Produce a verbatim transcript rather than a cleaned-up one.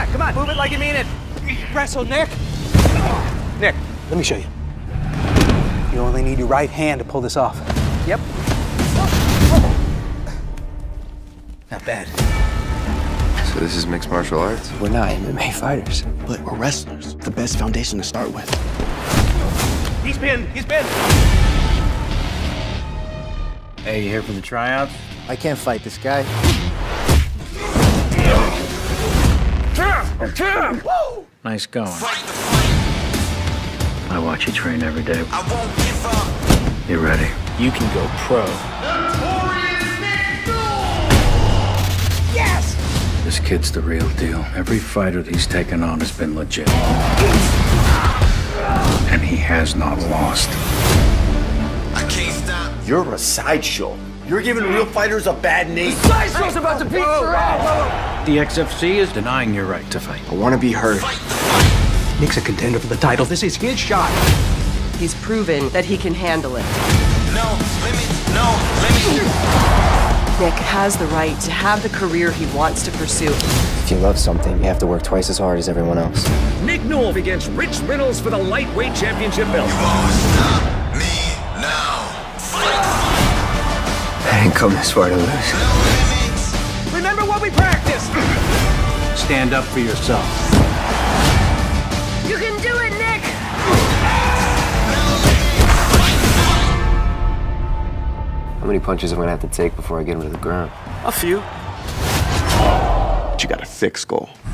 on, come on, move it like you mean it. Wrestle, Nick. Nick, let me show you. You only need your right hand to pull this off. Yep. Not bad. So this is mixed martial arts? We're not M M A fighters. But we're wrestlers. The best foundation to start with. He's pinned, he's pinned. Hey, you here for the tryouts? I can't fight this guy. Nice going. I watch you train every day. I won't give up. You ready? You can go pro. Yes! This kid's the real deal. Every fighter that he's taken on has been legit. And he has not lost. I can't stop. You're a sideshow. You're giving real fighters a bad name. Sideshow's about to beat your ass! The X F C is denying your right to fight. I want to be heard. Nick's a contender for the title. This is his shot. He's proven that he can handle it. No limit, no limit. Nick has the right to have the career he wants to pursue. If you love something, you have to work twice as hard as everyone else. Nick Newell against Rich Reynolds for the lightweight championship belt. You won't stop me now. Fight. I didn't come this far to lose. No limits. Remember what we practiced! Stand up for yourself. You can do it, Nick! How many punches am I gonna have to take before I get him to the ground? A few. But you got a thick skull.